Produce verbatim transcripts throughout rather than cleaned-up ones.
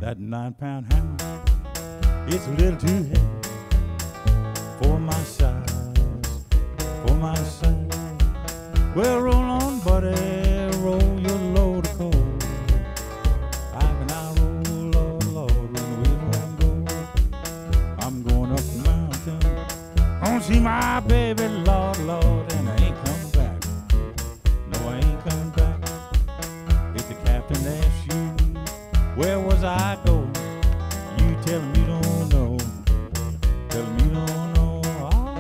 That nine-pound hammer, it's a little too heavy for my size, for my size. Well, roll on, buddy, roll your load of coal. How can I roll, Lord, Lord, when the wheels won't go? I'm going up the mountain, gonna see my baby, Lord, Lord, and I ain't coming back. No, I ain't coming back. If the captain asks you, where was I going? You tell him you don't know. Tell him you don't know. Ah.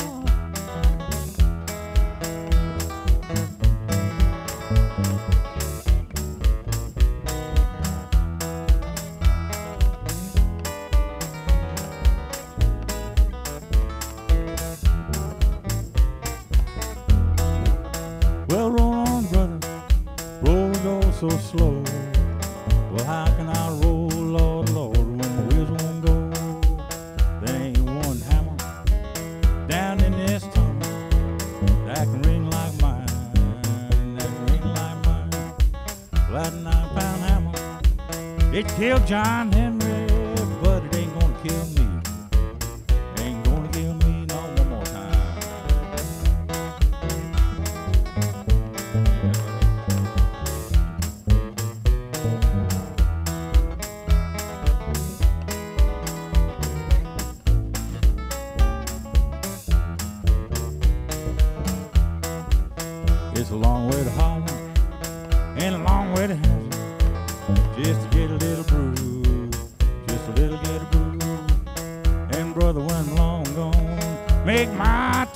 Well, roll on, brother. Roll go so slow. Well, how can I roll, Lord, Lord, when the wheels won't go? There ain't one hammer down in this town that can ring like mine, that can ring like mine. Well, that nine-pound hammer, it killed John Henry, but it ain't gonna kill me. It ain't gonna kill me, no, one more time. It's a long way to Harlem and a long way to Hampton, just to get a little brew, just a little get a brew. And brother, when I'm long gone, make my